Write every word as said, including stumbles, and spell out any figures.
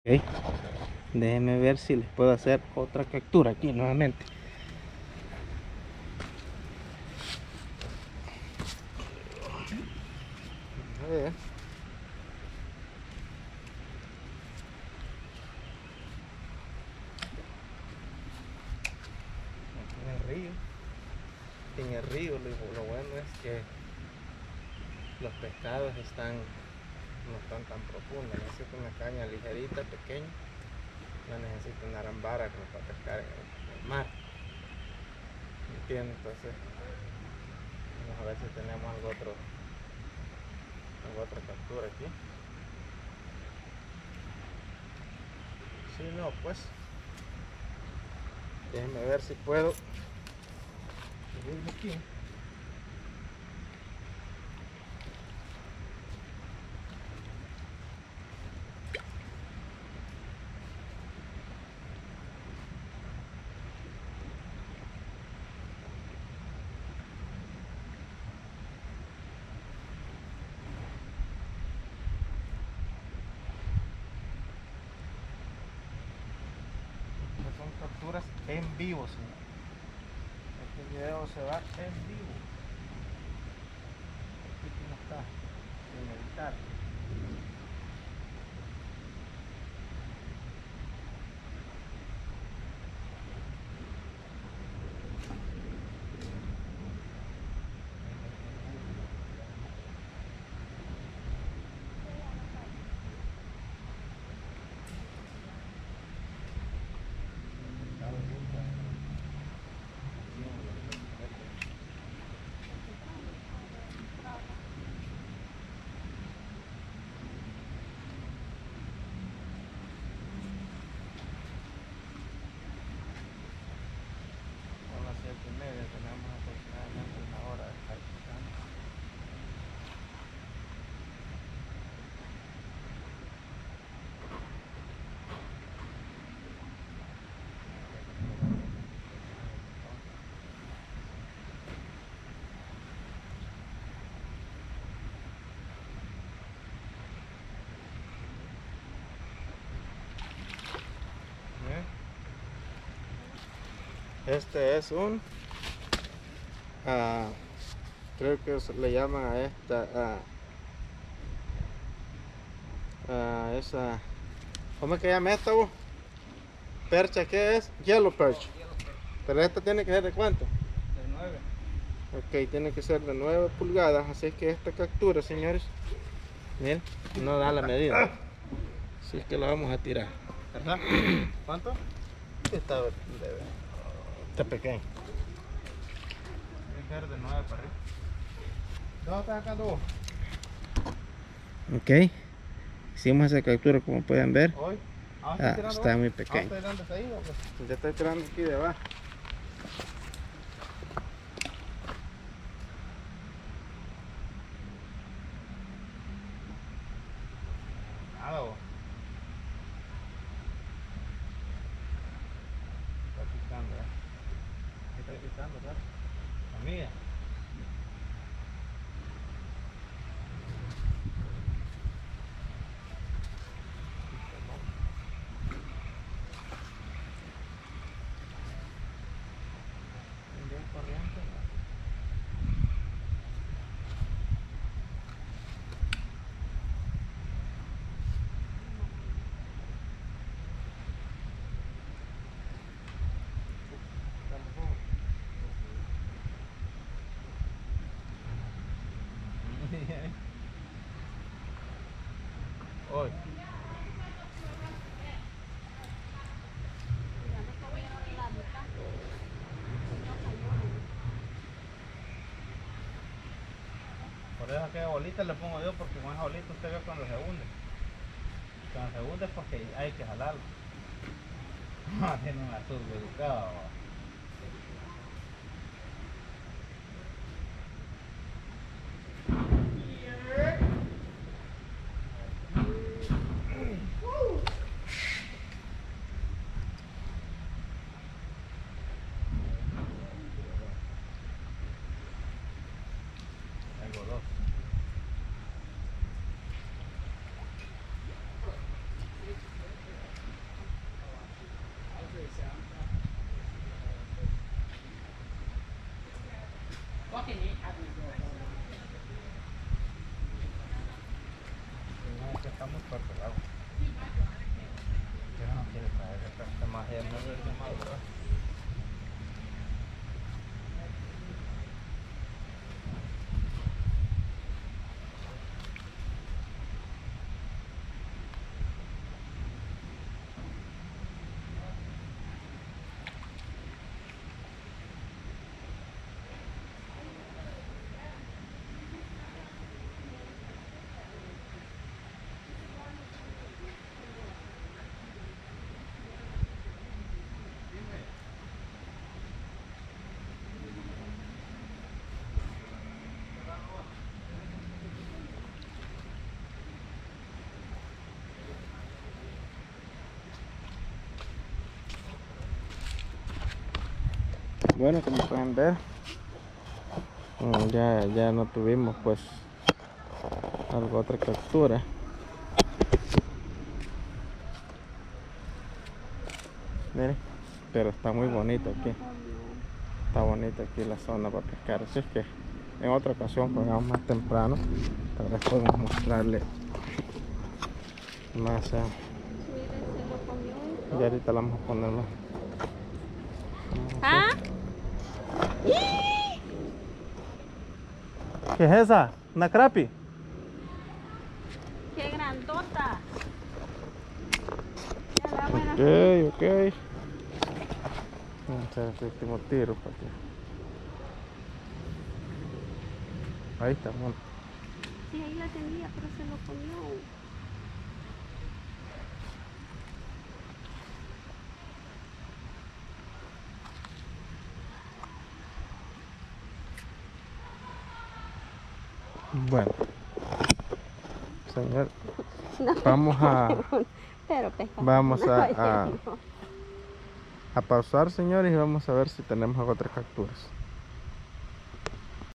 Ok, déjenme ver si les puedo hacer otra captura aquí nuevamente. A ver. Aquí en el río. En el río lo, lo bueno es que los pescados están no están tan profundos. Necesito una caña ligerita, pequeña. No necesito una arambara como para pescar en el, en el mar. ¿Me entiendes? Entonces vamos a ver si tenemos algo otro, algo otra captura aquí. Si no, pues déjenme ver si puedo subirme aquí. Son capturas en vivo, señor. Este video se va en vivo. Aquí cómo está, sin editar. Son las siete y media, tenemos aproximadamente una hora de estar pescando. Este es un, uh, creo que se le llaman a esta, uh, uh, esa, ¿cómo es que llama esta vos? Percha, ¿qué es? Yellow perch. Pero esta tiene que ser de cuánto? De nueve. Ok, tiene que ser de nueve pulgadas, así es que esta captura, señores, miren, no da la medida. Así es que la vamos a tirar. ¿Verdad? ¿Cuánto? Está de, está pequeño. Tiene que ser de nueve para arriba. ¿Dónde está sacando vos? Ok, hicimos esa captura como pueden ver. ¿Hoy? Ah, ah, está muy pequeño. Ah, ¿estoy tirando ahí, o qué? Ya estoy tirando aquí de abajo. Nada vos. Está picando, ¿eh? ¿Qué está picando, ¿verdad? La mía. Bien corriente, ¿no? Hoy. Por eso que bolita le pongo yo, porque con esa bolita usted ve cuando se hunde. Cuando se hunde es porque hay que jalarlo. Tiene un azul educado. Tengo dos. Bueno, como pueden ver, mm, ya, ya no tuvimos pues algo otra captura. Miren, pero está muy bonito aquí. Está bonita aquí la zona para pescar. Así es que en otra ocasión, cuando vamos más temprano, tal vez podemos mostrarle más. Eh. Y ahorita la vamos a poner más. ¿Ah? ¿Qué es esa? ¿Una crappie? ¡Qué grandota! Ya la Ok, buena. ok. Vamos a hacer el último tiro para que... Ahí está, bueno. Sí, ahí la tenía, pero se lo comió. Bueno, señor, No, vamos a... pero pesca. Vamos a, No, a, no. a pausar, señores, y vamos a ver si tenemos otras capturas.